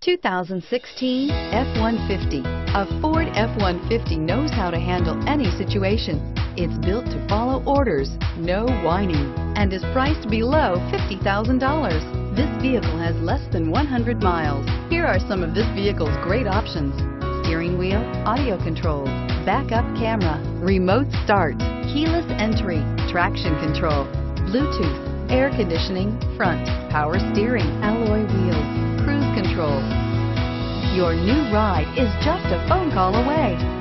2016 F-150. A Ford F-150 knows how to handle any situation. It's built to follow orders, no whining, and is priced below $50,000. This vehicle has less than 100 miles. Here are some of this vehicle's great options: steering wheel audio controls, backup camera, remote start, keyless entry, traction control, Bluetooth, air conditioning, front, power steering, alloy wheels, cruise control. Your new ride is just a phone call away.